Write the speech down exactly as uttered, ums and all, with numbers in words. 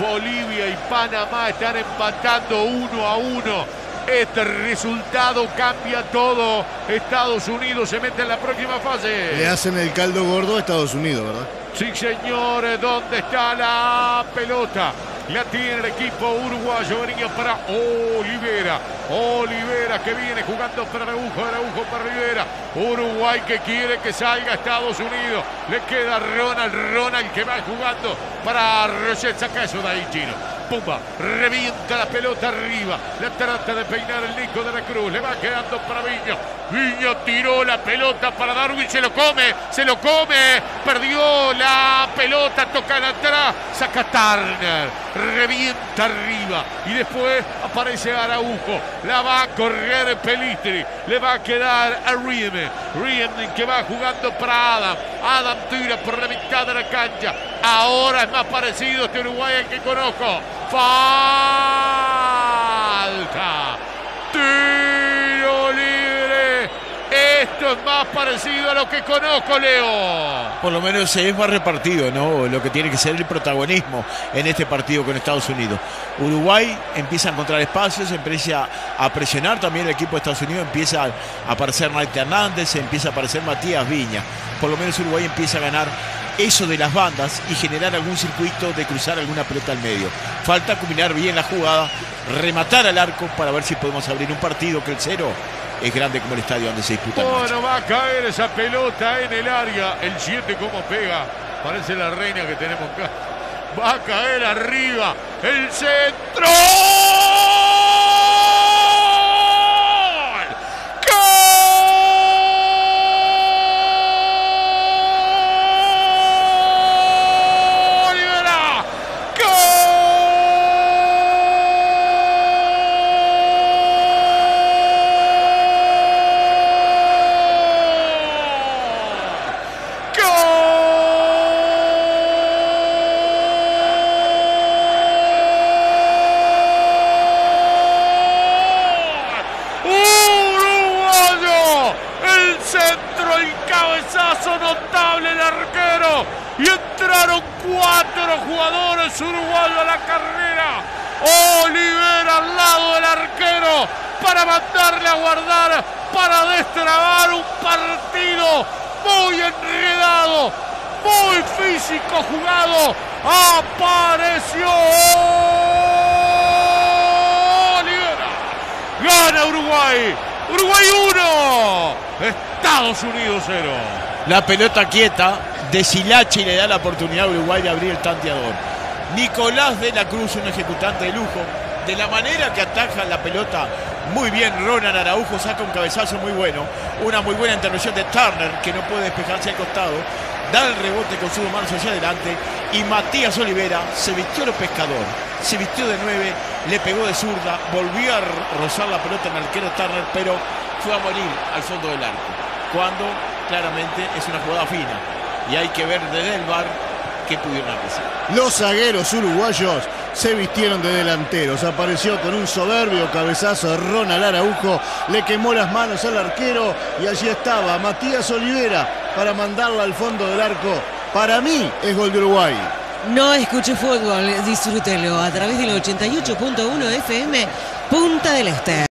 Bolivia y Panamá están empatando uno a uno. Este resultado cambia todo. Estados Unidos se mete en la próxima fase. Le hacen el caldo gordo a Estados Unidos, ¿verdad? Sí, señores. ¿Dónde está la pelota? La tiene el equipo uruguayo. Venía para Olivera. Olivera que viene jugando para Araujo. Araujo para Rivera. Uruguay que quiere que salga a Estados Unidos. Le queda Ronald. Ronald que va jugando para Roger. Saca eso de ahí, Chino. Pumba, revienta la pelota arriba. La trata de peinar el Nico de la Cruz. Le va quedando para Viño. Viño tiró la pelota para Darwin. Se lo come, se lo come. Perdió la pelota. Toca la atrás. Saca Turner. Revienta arriba. Y después aparece Araujo. La va a correr Pelistri. Le va a quedar a Riem. Riem que va jugando para Adam. Adam tira por la mitad de la cancha. Ahora es más parecido este Uruguay al que conozco. Falta. Tiro libre. Esto es más parecido a lo que conozco, Leo. Por lo menos es más repartido, ¿no? Lo que tiene que ser el protagonismo en este partido con Estados Unidos. Uruguay empieza a encontrar espacios, empieza a presionar también el equipo de Estados Unidos, empieza a aparecer Maite Hernández, empieza a aparecer Matías Viña. Por lo menos Uruguay empieza a ganar eso de las bandas y generar algún circuito de cruzar alguna pelota al medio. Falta combinar bien la jugada, rematar al arco para ver si podemos abrir un partido, que el cero es grande como el estadio donde se disputa el match. Bueno, va a caer esa pelota en el área. El siete como pega. Parece la reina que tenemos acá. Va a caer arriba. El centro. Notable el arquero y entraron cuatro jugadores uruguayos a la carrera. Olivera al lado del arquero para mandarle a guardar, para destrabar un partido muy enredado, muy físico jugado. Apareció Olivera. Gana Uruguay. Uruguay uno. Estados Unidos cero. La pelota quieta de Silachi le da la oportunidad a Uruguay de abrir el tanteador. Nicolás de la Cruz, un ejecutante de lujo. De la manera que ataja la pelota, muy bien Ronald Araujo, saca un cabezazo muy bueno. Una muy buena intervención de Turner, que no puede despejarse al costado. Da el rebote con sus manos hacia adelante. Y Matías Olivera se vistió de pescador. Se vistió de nueve, le pegó de zurda. Volvió a rozar la pelota en el arquero Turner, pero fue a morir al fondo del arco. Cuando claramente es una jugada fina y hay que ver desde el V A R qué pudieron apreciar. Los zagueros uruguayos se vistieron de delanteros. Apareció con un soberbio cabezazo de Ronald Araujo, le quemó las manos al arquero y allí estaba Matías Olivera para mandarla al fondo del arco. Para mí es gol de Uruguay. No escuche fútbol, disfrútelo a través del ochenta y ocho punto uno F M Punta del Este.